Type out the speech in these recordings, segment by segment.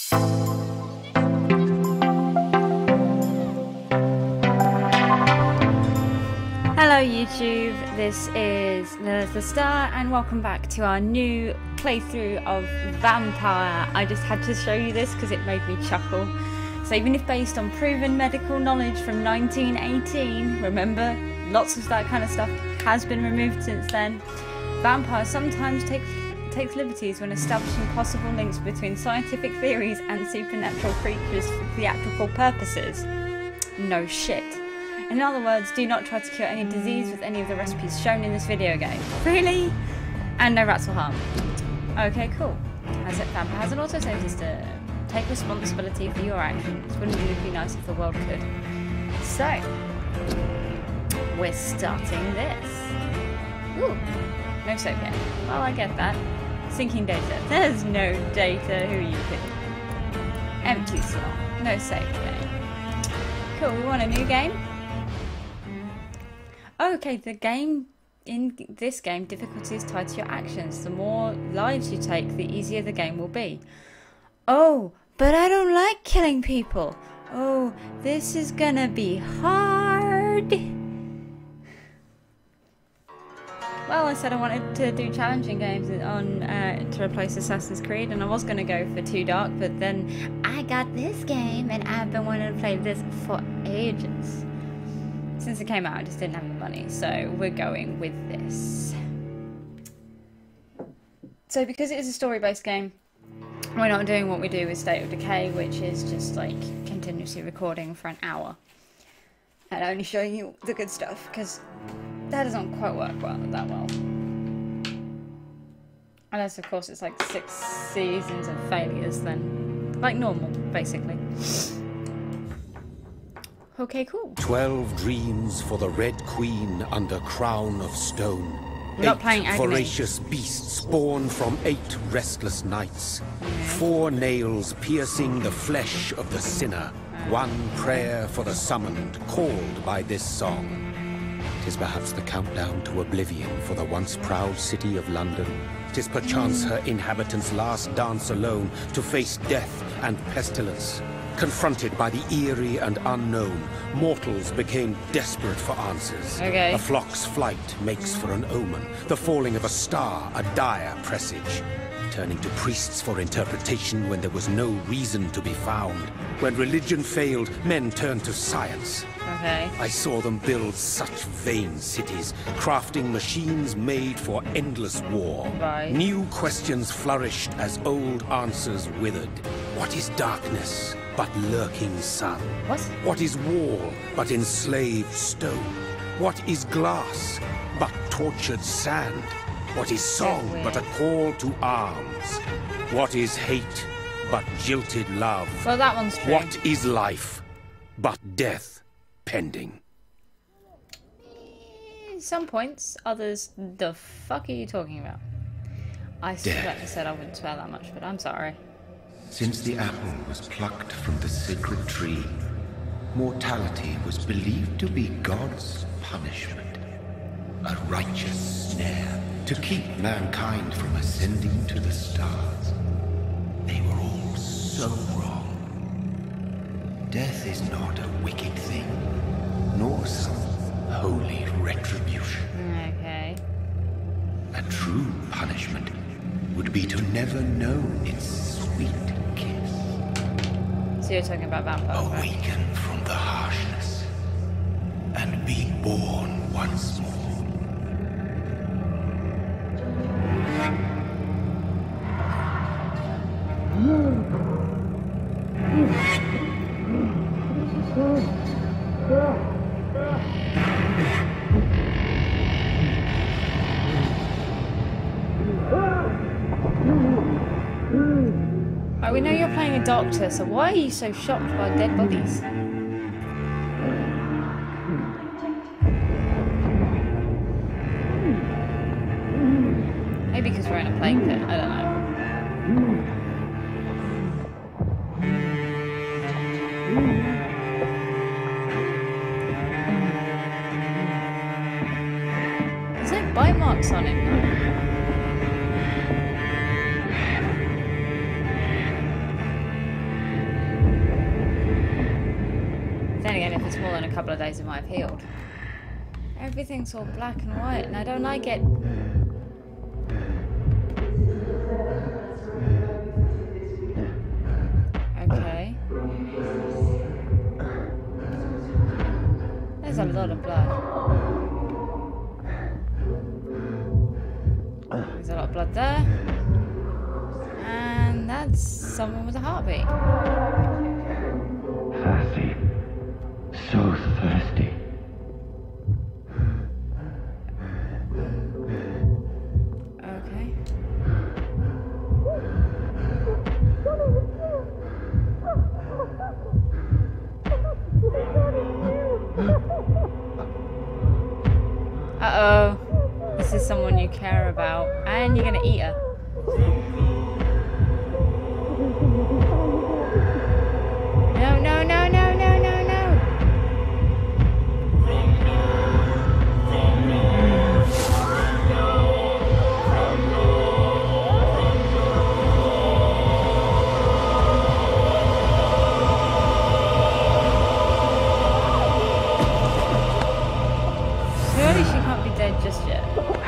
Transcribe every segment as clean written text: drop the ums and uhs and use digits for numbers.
Hello YouTube, this is Lilith the Star and welcome back to our new playthrough of Vampire. I just had to show you this because it made me chuckle. So even if based on proven medical knowledge from 1918, remember, lots of that kind of stuff has been removed since then, Vampire sometimes takes liberties when establishing possible links between scientific theories and supernatural creatures for theatrical purposes. No shit. In other words, do not try to cure any disease with any of the recipes shown in this video game. Really? And no rats will harm. Okay, cool. Vampire has an autosave system. Take responsibility for your actions. Wouldn't it be nice if the world could? So, we're starting this. Ooh, no save game. Well, I get that. Syncing data. There's no data. Who are you kidding? Empty slot. No save game. Cool, we want a new game. Okay, the game, in this game, difficulty is tied to your actions. The more lives you take, the easier the game will be. Oh, but I don't like killing people. Oh, this is gonna be hard. Well, I said I wanted to do challenging games on to replace Assassin's Creed, and I was gonna go for Too Dark, but then I got this game, and I've been wanting to play this for ages. Since it came out, I just didn't have the money, so we're going with this. So because it is a story-based game, we're not doing what we do with State of Decay, which is just like continuously recording for an hour and only showing you the good stuff, because that doesn't quite work that well. Unless, of course, it's like 6 seasons of failures, then like normal, basically. Okay, cool. 12 dreams for the Red Queen under crown of stone. We're not playing Agony. Voracious beasts born from 8 restless nights. 4 nails piercing the flesh of the sinner. 1 prayer for the summoned, called by this song. 'Tis perhaps the countdown to oblivion for the once proud city of London. 'Tis perchance her inhabitants' last dance alone to face death and pestilence. Confronted by the eerie and unknown, mortals became desperate for answers. Okay. A flock's flight makes for an omen, the falling of a star a dire presage. Turning to priests for interpretation when there was no reason to be found. When religion failed, men turned to science. Okay. I saw them build such vain cities, crafting machines made for endless war. Right. New questions flourished as old answers withered. What is darkness but lurking sun? What? What is wall but enslaved stone? What is glass but tortured sand? What is song but a call to arms? What is hate but jilted love? Well, that one's true. What is life but death pending? Some points, others, the fuck are you talking about? I certainly said I wouldn't swear that much, but I'm sorry. Since the apple was plucked from the sacred tree, mortality was believed to be God's punishment. A righteous snare to keep mankind from ascending to the stars. They were all so wrong. Death is not a wicked thing, nor some holy retribution. Okay. A true punishment would be to never know its sweet kiss. So you're talking about vampires, right? Awaken from the harshness and be born once more. Right, we know you're playing a doctor, so why are you so shocked by dead bodies? Maybe because we're in a plague pit, I don't know. There's no bite marks on him though. in a couple of days it might have healed. Everything's all black and white, and I don't like it. Okay. There's a lot of blood. There's a lot of blood there. And that's someone with a heartbeat. Thirsty. So thirsty. Okay. Uh-oh. This is someone you care about, and you're gonna eat her. No, no, no, no, no, no, no. Surely she can't be dead just yet.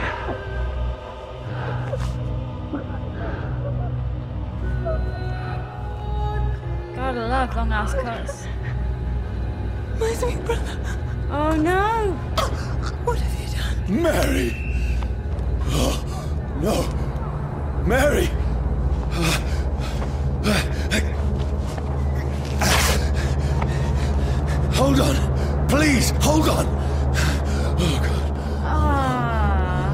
God, I love long ass cuts. My sweet brother. Oh no! What have you done? Mary! Oh, no! Mary! Hold on! Please, hold on! Oh, God. Ah.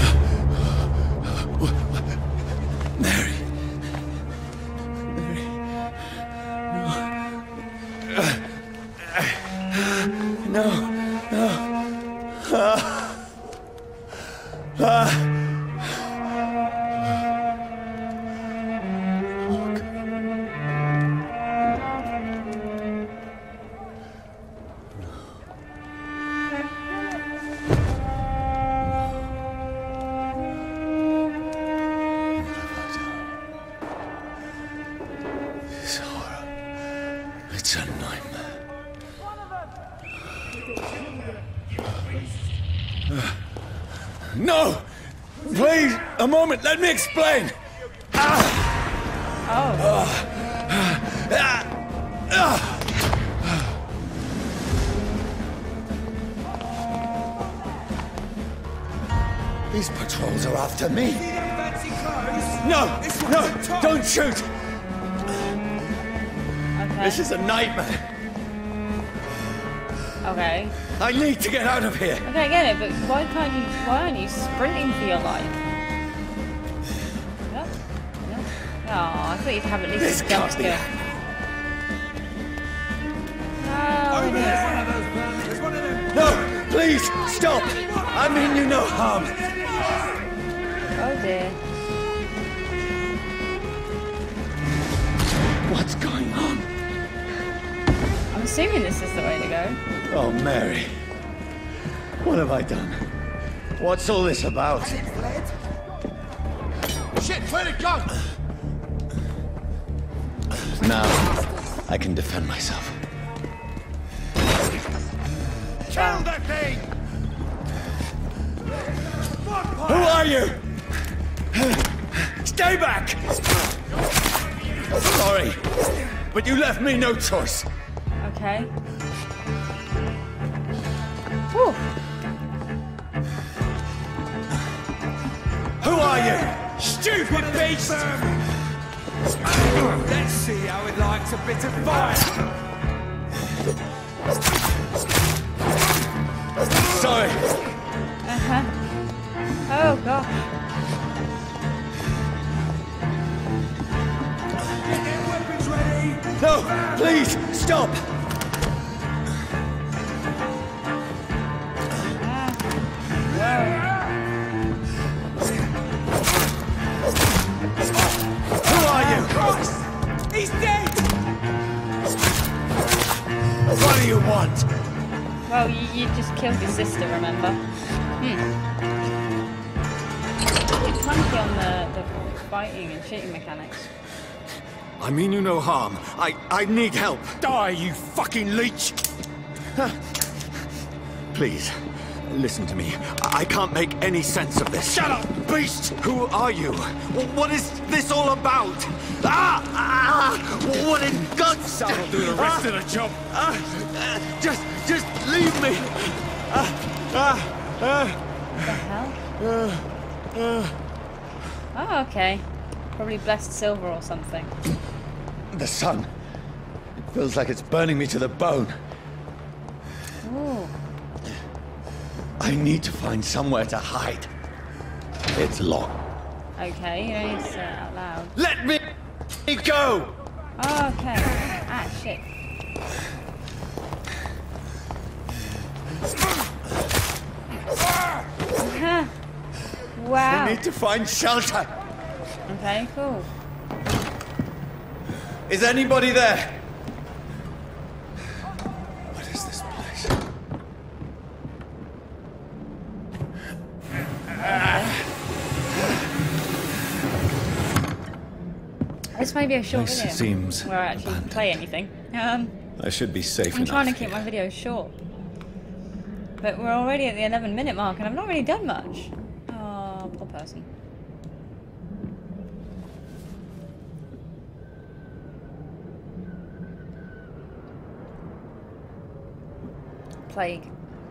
Mary. No. No. This horror. It's a nightmare. No! Please, a moment, let me explain! Oh. These patrols are after me! No! No! Don't shoot! Okay. This is a nightmare! Okay. I need to get out of here! Okay, I get it, but why aren't you sprinting for your life? No? No? Oh, I thought you'd have at least This a jump can't be scare. No! No! Please! Stop! I mean you no harm! Oh dear. What's going on? I'm assuming this is the way to go. Oh, Mary. What have I done? What's all this about? Shit, where'd it go? Now, I can defend myself. Kill that thing! Who are you? Stay back! Sorry, but you left me no choice. Okay. Whew. Who are you? Stupid beast! Let's see how it likes a bit of fire. Sorry. Uh-huh. Oh gosh. Get their weapons ready. No, please, stop! Who are you? He's dead. What do you want? Well, you just killed your sister, remember? You're clunky on the fighting and shooting mechanics. I mean you no harm. I need help. Die, you fucking leech! Please, listen to me. I can't make any sense of this. Shut up, beast! Who are you? What is this all about? What in God's name? I'll do the rest of the job. Just leave me. What the hell? Oh, okay. Probably blessed silver or something. The sun. It feels like it's burning me to the bone. Ooh. I need to find somewhere to hide. It's locked. Okay, you don't need to say it out loud. Let me go! Oh, okay. Ah, shit. Wow. I need to find shelter. Okay, cool. Is anybody there? What is this place? This may be a short Place video seems where I actually abandoned. play anything. I should be safe I'm enough. trying to keep my videos short. But we're already at the 11-minute mark and I've not really done much. Oh, poor person. Plague.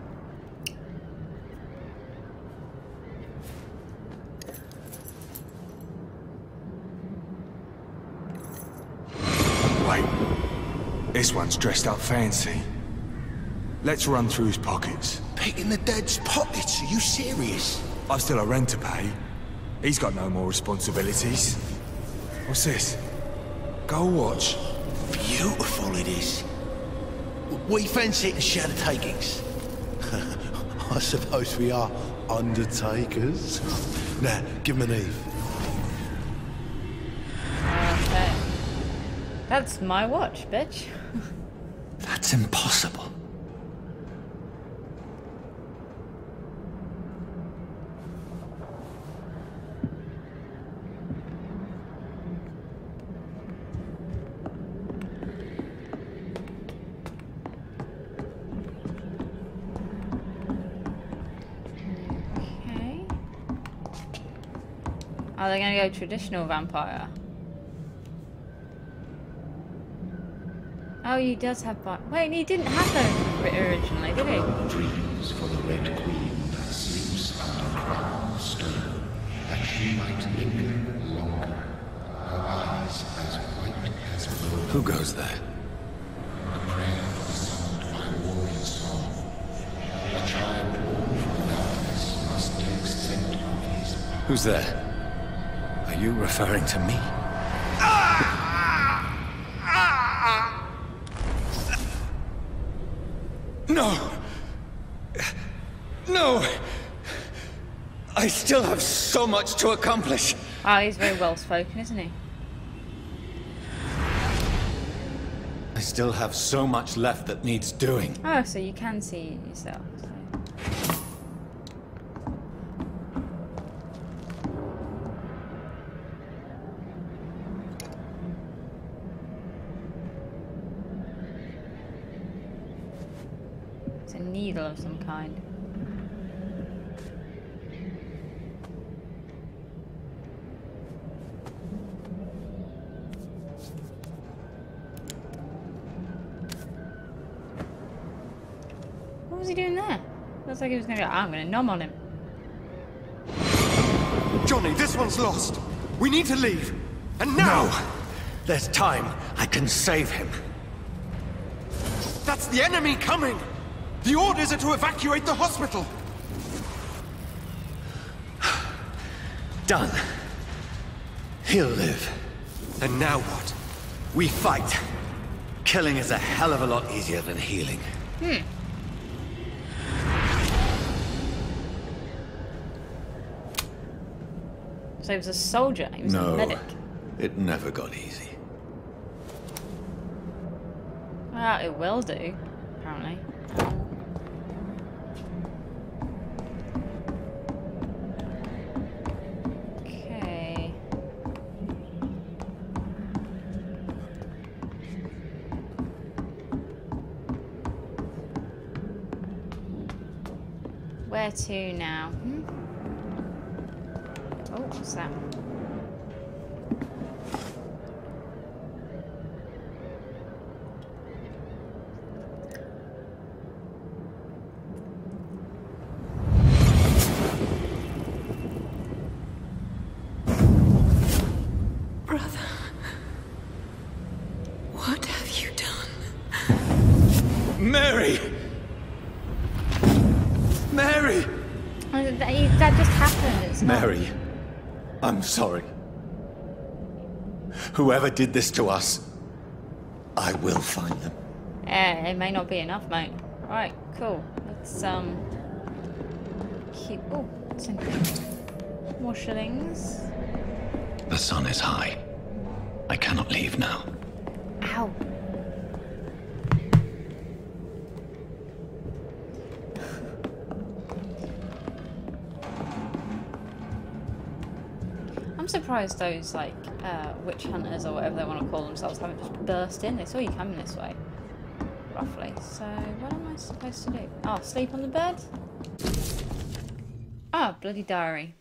Wait. This one's dressed up fancy. Let's run through his pockets. Picking the dead's pockets? Are you serious? I've still a rent to pay. He's got no more responsibilities. What's this? Gold watch. Beautiful it is. We fancy it and share the takings. I suppose we are undertakers. Now, give him an Eve. Okay. That's my watch, bitch. That's impossible. Okay. Are they gonna go traditional vampire? Oh, he does have wait, he didn't have those originally, did he? Dreams for the Red Queen that sleeps under crown stone, that she might linger longer, her eyes as white as blood. Who goes there? A prayer for the summoned by warrior song. A child born from darkness must take scent of his power. Who's there? Are you referring to me? No! No! I still have so much to accomplish. Oh, he's very well spoken, isn't he? I still have so much left that needs doing. Oh, so you can see yourself. So. It's a needle of some kind. What was he doing there? Looks like he was gonna go, I'm gonna nom on him. Johnny, this one's lost. We need to leave. And now! No! There's time. I can save him. That's the enemy coming! The orders are to evacuate the hospital! Done. He'll live. And now what? We fight. Killing is a hell of a lot easier than healing. So he was a soldier, he was a medic. It never got easy. Well, it will do, apparently. Okay. Where to now? Oh, what's that? Brother, what have you done? Mary! Mary! That just happened. It's not... Mary, I'm sorry. Whoever did this to us, I will find them. It may not be enough, mate. Right, cool. Let's keep. Oh, what's in here? More shillings. The sun is high. I cannot leave now. Ow. I'm surprised those, like, witch hunters or whatever they want to call themselves haven't just burst in. They saw you coming this way. Roughly. So, what am I supposed to do? Oh, sleep on the bed? Ah, bloody diary.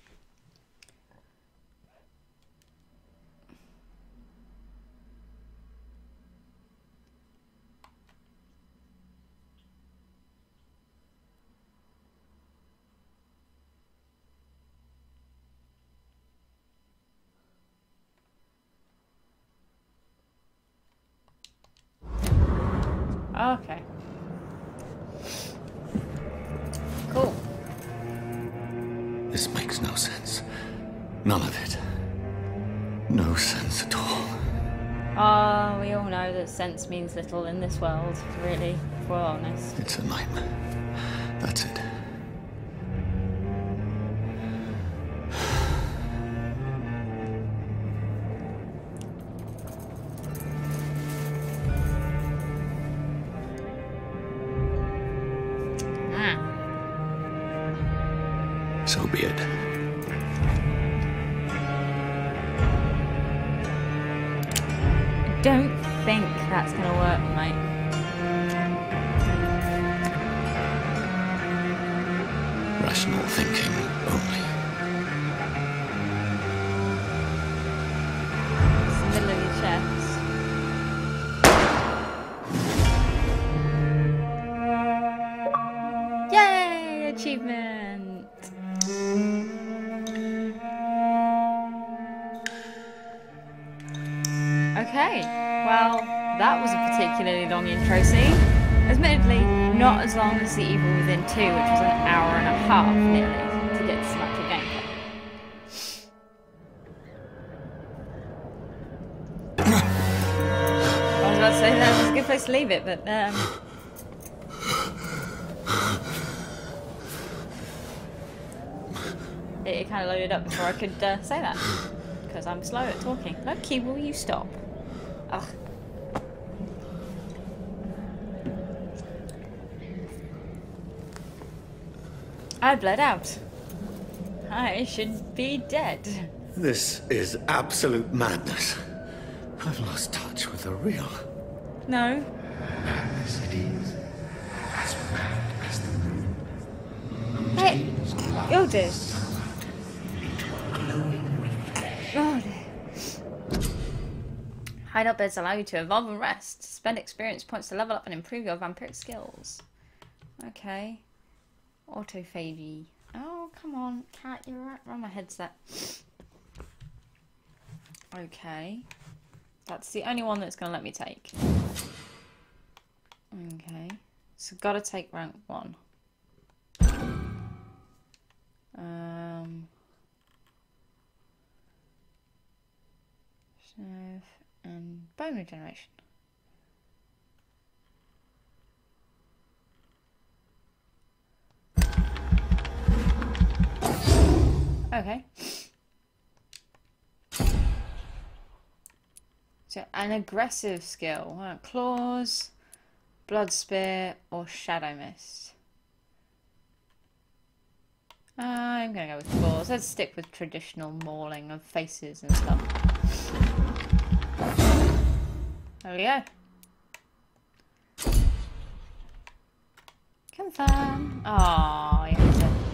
Okay. Cool. This makes no sense. None of it. No sense at all. Oh, we all know that sense means little in this world, really, if we're honest. It's a nightmare. That's it. So be it. I don't think that's gonna work, mate. Rational thinking only. It's the middle of your chest. Yay! Achievement! Okay, well, that was a particularly long intro scene. Admittedly, not as long as The Evil Within 2, which was an hour and a half, nearly, to get this much of gameplay. I was about to say that was a good place to leave it, but, it kind of loaded up before I could say that. Because I'm slow at talking. Loki, will you stop? Ugh. I bled out. I should be dead. This is absolute madness. I've lost touch with the real. No. Madness it is. As mad as the moon. Hey, you'll do. Oh dear. Hideout beds allow you to evolve and rest. Spend experience points to level up and improve your vampiric skills. Okay. Autophagy. Oh, come on, cat, you're right around my headset. Okay. That's the only one that's going to let me take. Okay. So, gotta take rank 1. And bone regeneration. Okay. So an aggressive skill. Claws, Blood Spear, or Shadow Mist. I'm gonna go with claws. Let's stick with traditional mauling of faces and stuff. There we go. Confirm. Oh, you have to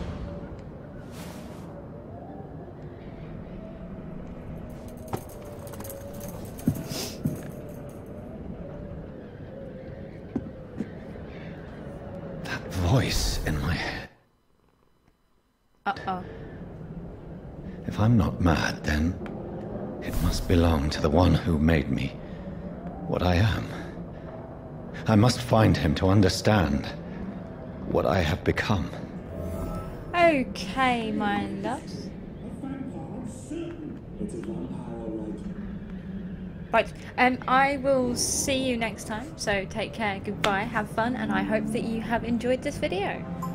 voice in my head. Uh-oh. If I'm not mad, then it must belong to the one who made me what I am. I must find him to understand what I have become. Okay, my loves. Right, I will see you next time, so take care, goodbye, have fun, and I hope that you have enjoyed this video.